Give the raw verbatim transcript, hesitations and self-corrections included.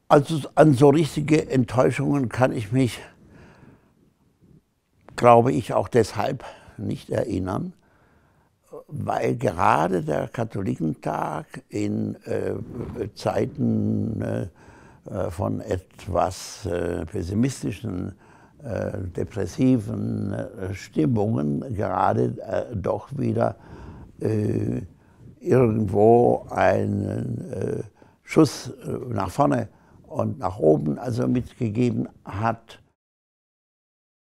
Also an so richtige Enttäuschungen kann ich mich, glaube ich, auch deshalb nicht erinnern, weil gerade der Katholikentag in äh, Zeiten äh, von etwas äh, pessimistischen, äh, depressiven äh, Stimmungen gerade äh, doch wieder äh, irgendwo einen äh, Schuss nach vorne und nach oben also mitgegeben hat.